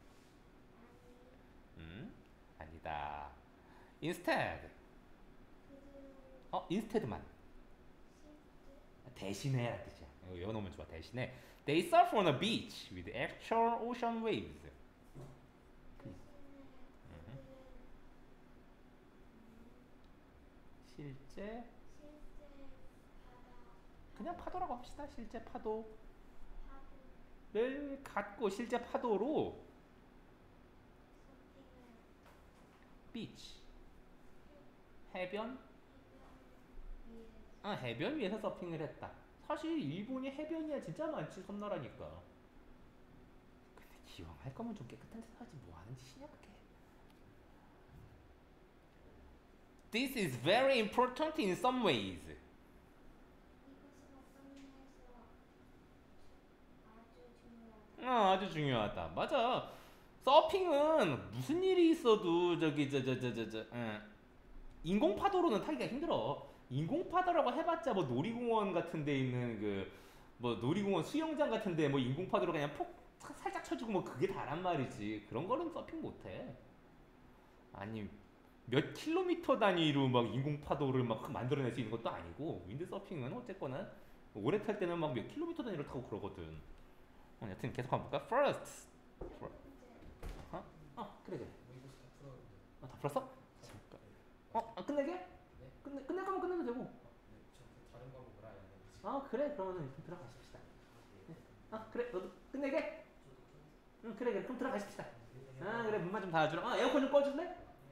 아니다. Instead. instead만. 대신에라는 뜻이야. 이거 외워놓으면 좋아. 대신에 They surf on a beach with actual ocean waves. 실제 그냥 파도라고 합시다. 실제 파도를 갖고 실제 파도로 beach 해변 해변 위에서 서핑을 했다. 사실 일본이 해변이야 진짜 많지. 섬나라니까. 근데 기왕 할 거면 좀 깨끗한 데서 하지 뭐 하는 짓이냐 그게. This is very important in some ways. 아주 중요하다. 맞아. 서핑은 무슨 일이 있어도 저기 인공 파도로는 타기가 힘들어. 인공 파도라고 해봤자 뭐 놀이공원 같은 데 있는 그 뭐 놀이공원 수영장 같은 데 뭐 인공 파도로 그냥 폭 살짝 쳐주고 뭐 그게 다란 말이지. 그런 거는 서핑 못해. 아니 몇 킬로미터 단위로 막 인공 파도를 막 만들어낼 수 있는 것도 아니고 윈드 서핑은 어쨌거나 오래 탈 때는 막 몇 킬로미터 단위로 타고 그러거든. 여튼 계속 한번 볼까? First. 그래. 다 풀었어? 잠깐. 끝내게? 끝낼 거면 끝내도 되고. 다른 과목을 아예 안 해보지. 그래. 그러면 들어가십시다. 그래. 너도 끝내게? 그래. 그럼 들어가십시다. 그래. 문만 좀 닫아주라. 에어컨 좀 꺼줄래?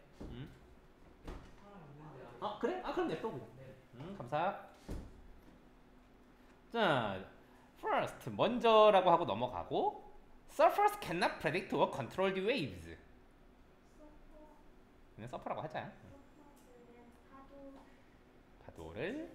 그래? 그럼 냅둬고. 감사. 자, first 먼저라고 하고 넘어가고. Surfers cannot predict or control the waves. 그냥 서퍼라고 하자. 파도를.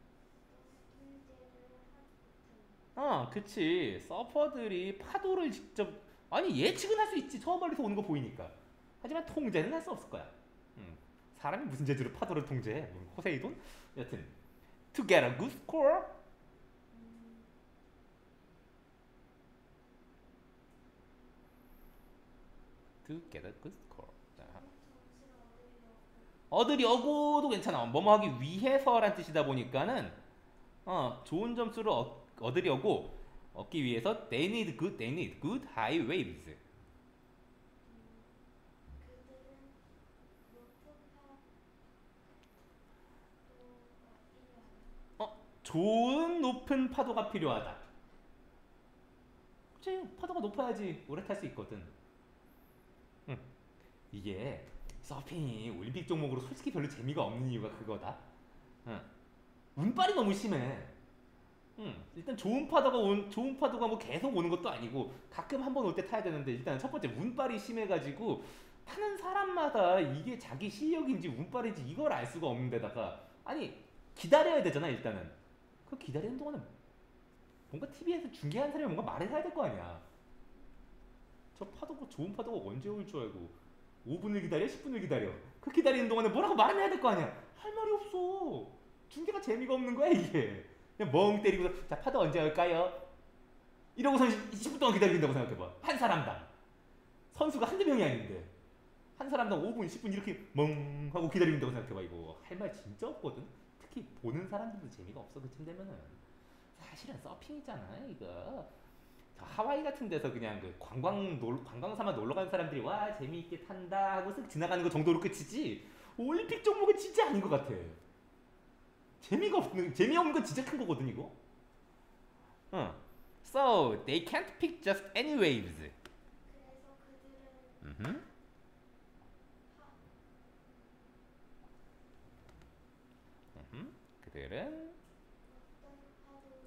그치. 서퍼들이 파도를 직접 예측은 할 수 있지. 저 멀리서 오는 거 보이니까. 하지만 통제는 할 수 없을 거야. 사람이 무슨 재주로 파도를 통제해? 호세이돈? 여튼 to get a good score. To get a good score. 얻으려고도 괜찮아. 뭐뭐 하기 위해서란 뜻이다 보니까는 좋은 점수를 얻으려고 얻기 위해서 they need good high waves. 좋은 높은 파도가 필요하다. 그치? 파도가 높아야지 오래 탈 수 있거든. 이게 서핑이 올림픽 종목으로 솔직히 별로 재미가 없는 이유가 그거다. 운빨이 너무 심해. 일단 좋은 파도가 뭐 계속 오는 것도 아니고 가끔 한 번 올 때 타야 되는데 일단 첫 번째 운빨이 심해가지고 타는 사람마다 이게 자기 실력인지 운빨인지 이걸 알 수가 없는 데다가 기다려야 되잖아 일단은. 그 기다리는 동안에 뭔가 TV에서 중계하는 사람이 뭔가 말을 해야 될 거 아니야. 저 파도가 좋은 파도가 언제 올 줄 알고 5분을 기다려? 10분을 기다려? 그 기다리는 동안에 뭐라고 말을 해야 될 거 아니야. 할 말이 없어. 중계가 재미가 없는 거야 이게. 그냥 멍 때리고 자 파도 언제 올까요? 이러고서 10분 동안 기다린다고 생각해봐. 한 사람당. 선수가 한두 명이 아닌데 한 사람당 5분 10분 이렇게 멍 하고 기다린다고 생각해봐. 이거 할 말 진짜 없거든. 특히 보는 사람들도 재미가 없어 그쯤 되면은. 사실은 서핑이잖아 이거. 하와이 같은 데서 그냥 그 관광 삼아 놀러 가는 사람들이 와 재미있게 탄다 하고 쓱 지나가는 거 정도로 끝이지. 올림픽 종목은 진짜 아닌 것 같아. 재미없는 건 진짜 큰 거거든 이거. So they can't pick just any waves. 그들은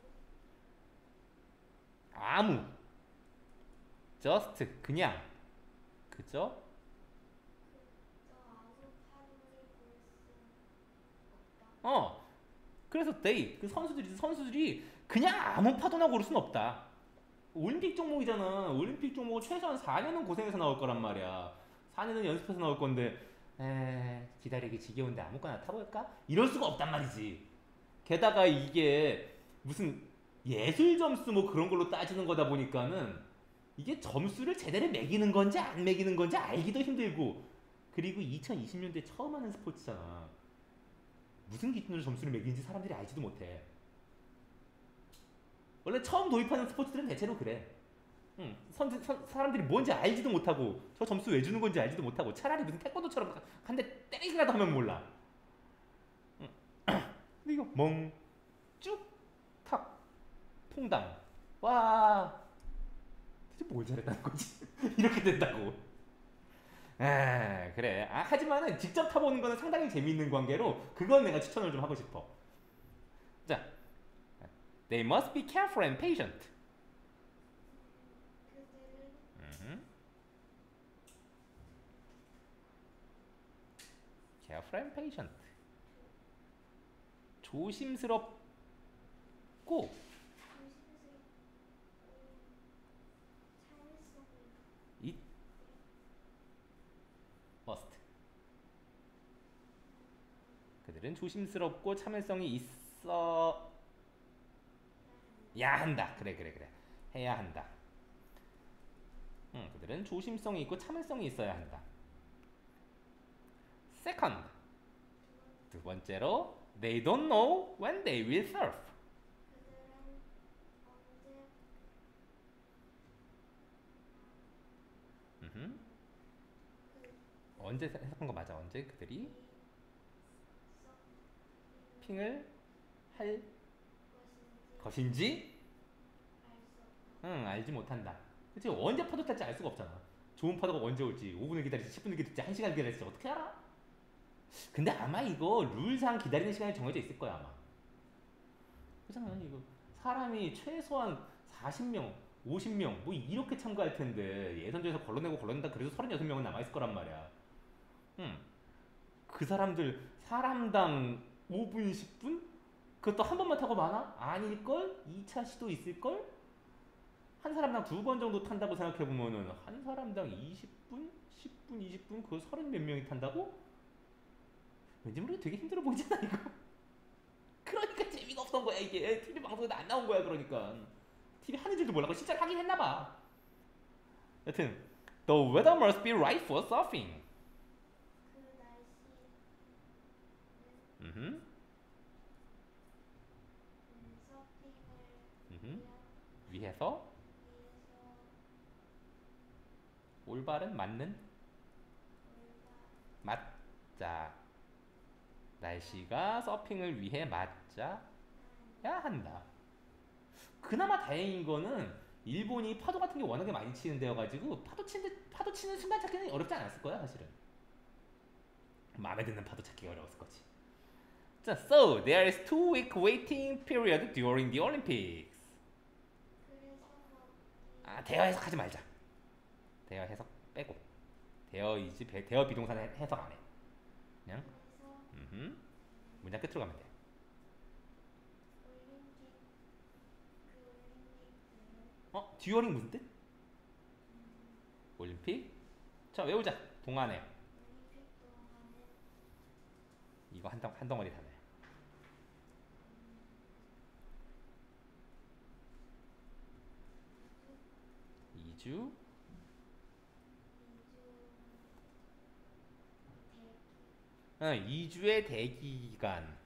아무 just 그냥 그죠? 저 아무 파도를 볼 수 없다. 그래서 그 선수들이 그냥 아무 파도나 고를 순 없다. 올림픽 종목이잖아. 올림픽 종목은 최소한 4년은 고생해서 나올 거란 말이야. 4년은 연습해서 나올 건데 기다리기 지겨운데 아무거나 타볼까? 이럴 수가 없단 말이지. 게다가 이게 무슨 예술 점수 뭐 그런 걸로 따지는 거다 보니까는 이게 점수를 제대로 매기는 건지 안 매기는 건지 알기도 힘들고, 그리고 2020년대 처음 하는 스포츠잖아. 무슨 기준으로 점수를 매기는지 사람들이 알지도 못해. 원래 처음 도입하는 스포츠들은 대체로 그래. 사람들이 뭔지 알지도 못하고 저 점수 왜 주는 건지 알지도 못하고 차라리 무슨 태권도처럼 한 대 때리기라도 하면 몰라. 근데 이거 멍쭉탁 퐁당 와 도대체 뭘 잘했다는 거지? 이렇게 된다고. 그래. 하지만은 직접 타보는 거는 상당히 재미있는 관계로 그건 내가 추천을 좀 하고 싶어. 자, they must be careful and patient. 그들은 careful and patient. 조심스럽고 조심스럽고 참을성이 it must. 그들은 조심스럽고 참을성이 있어야 한다. 그래. 해야 한다. 그들은 조심성이 있고 참을성이 있어야 한다. Second. 두 번째로 they don't know when they will surf. 그들은 언제 해석한 거 맞아. 언제 그들이 그 핑을 할 것인지 것인지 알지 못한다. 그치? 언제 파도 탈지 알 수가 없잖아. 좋은 파도가 언제 올지 5분을 기다릴지 10분을 기다릴지 1시간을 기다릴지 어떻게 알아? 근데 아마 이거 룰상 기다리는 시간이 정해져 있을 거야 아마. 그렇잖아. 이거 사람이 최소한 40명 50명 뭐 이렇게 참가할 텐데 예선전에서 걸러내고 걸러낸다 그래도 36명은 남아있을 거란 말이야. 그 사람들 사람당 5분 10분? 그것도 한 번만 타고 많아? 아닐걸? 2차 시도 있을걸? 한 사람당 2번 정도 탄다고 생각해보면은 한 사람당 20분? 10분? 20분? 그거 30 몇 명이 탄다고? 왠지 모르게 되게 힘들어 보이잖아 이거. 그러니까 재미가 없던 거야 이게. TV 방송에도 안 나온 거야. 그러니까 TV 하는 줄도 몰라고 진짜 하긴 했나봐. 여튼 The weather must be right for surfing. 그 날씨는 음흠, 서핑을 위해서 위해서 올바른 맞는 올바 맞자. 날씨가 서핑을 위해 맞자야 한다. 그나마 다행인 거는 일본이 파도 같은 게 워낙에 많이 치는 데여가지고 파도 치는 순간 찾기는 어렵지 않았을 거야 사실은. 마음에 드는 파도 찾기가 어려웠을 거지. 자, so there is 2-week waiting period during the Olympics. 그래서 대여 해석하지 말자. 대여 해석 빼고. 대여 비동사 해석 안 해. 그냥 그래서 문장 끝으로 가면 돼. 올림픽 듀어링 무슨 뜻? 올림픽? 자, 외우자. 동안에. 올림픽 동안은 이거 한 덩어리 단어야. 2주 2주의 대기 기간.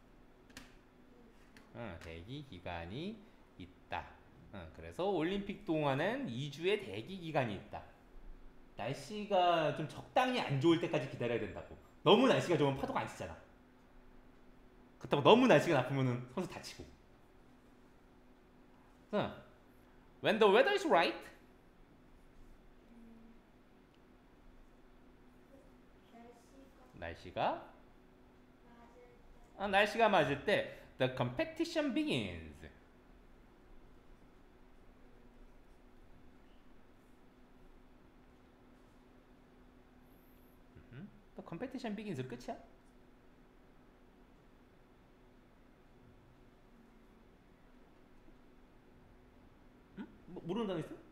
대기 기간이 있다. 그래서 올림픽 동안은 2주의 대기 기간이 있다. 날씨가 좀 적당히 안 좋을 때까지 기다려야 된다고. 너무 날씨가 좋으면 파도가 안 치잖아. 그렇다고 너무 날씨가 나쁘면 선수 다치고. When the weather is right, 날씨가 맞을 때 the competition begins. The competition begins로 끝이야. 응? 뭐, 모르는 단어 있어?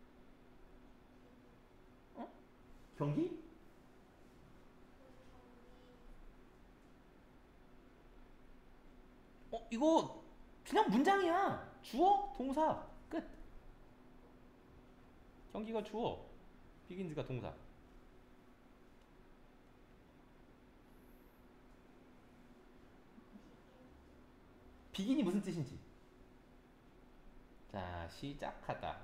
어? 경기? 이거 그냥 문장이야. 주어, 동사, 끝. 경기가 주어, 비긴즈가 동사. 비긴이 무슨 뜻인지. 자, 시작하다.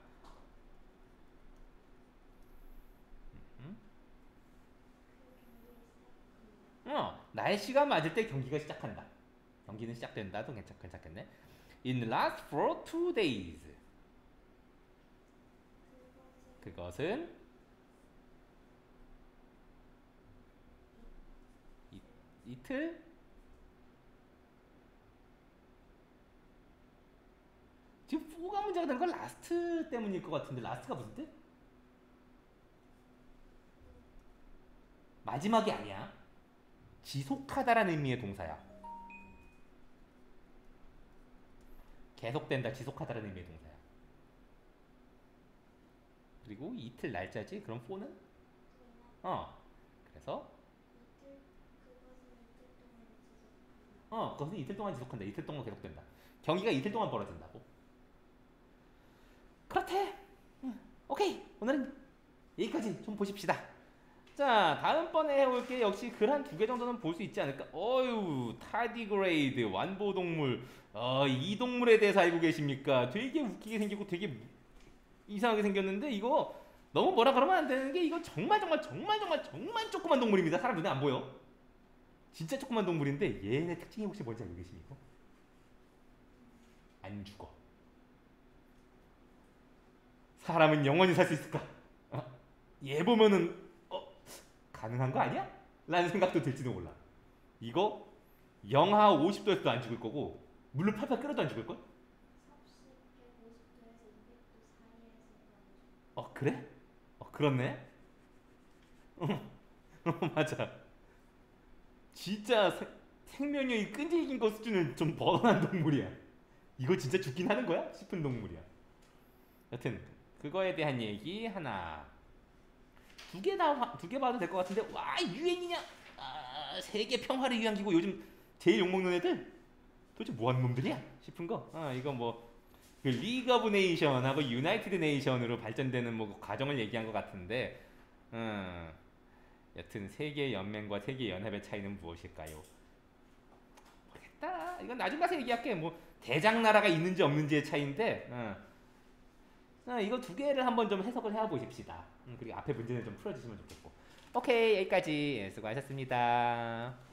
날씨가 맞을 때 경기가 시작한다. 경기는 시작된다도 괜찮겠네. In last for 2 days. 그것은 이틀. 지금 for가 문제가 되는 건 last 때문일 것 같은데 last가 무슨 뜻? 마지막이 아니야. 지속하다라는 의미의 동사야. 계속된다, 지속하다라는 의미의 동사야. 그리고 이틀 날짜지. 그럼 for는? 그래서 그것은 이틀 동안 지속한다. 이틀 동안 계속된다. 경기가 이틀 동안 벌어진다고. 그렇대. 오케이. 오늘은 여기까지 좀 보십시다. 자, 다음번에 해올 게 역시 글 한 2개 정도는 볼 수 있지 않을까? 타디그레이드, 완보동물. 이 동물에 대해서 알고 계십니까? 되게 웃기게 생기고 되게 이상하게 생겼는데 이거 너무 뭐라 그러면 안 되는 게 이거 정말 조그만 동물입니다. 사람 눈에 안 보여. 진짜 조그만 동물인데 얘네 특징이 혹시 뭔지 알고 계십니까? 안 죽어. 사람은 영원히 살 수 있을까? 얘 보면은 가능한 거 아니야? 라는 생각도 들지도 몰라. 이거 영하 50도에서도 안 죽을 거고 물로 팔팔 끓여도 안 죽을걸? 그래? 그렇네? 맞아. 진짜 생명력이 끈질긴 것 수준은 좀 버거한 동물이야. 이거 진짜 죽긴 하는 거야? 싶은 동물이야. 여튼 그거에 대한 얘기 하나. 두 개 봐도 될 것 같은데 와 유엔이냐? 세계 평화를 위한 기구. 요즘 제일 욕먹는 애들 도대체 뭐하는 놈들이야? 싶은 거. 이거 뭐 그 리그 오브 네이션하고 유나이티드 네이션으로 발전되는 뭐 과정을 얘기한 것 같은데 여튼 세계 연맹과 세계 연합의 차이는 무엇일까요? 모르겠다. 이건 나중 가서 얘기할게. 뭐 대장 나라가 있는지 없는지의 차이인데 이거 두 개를 한번 좀 해석을 해보십시다. 그리고 앞에 문제는 좀 풀어주시면 좋겠고. 오케이, 여기까지 수고하셨습니다.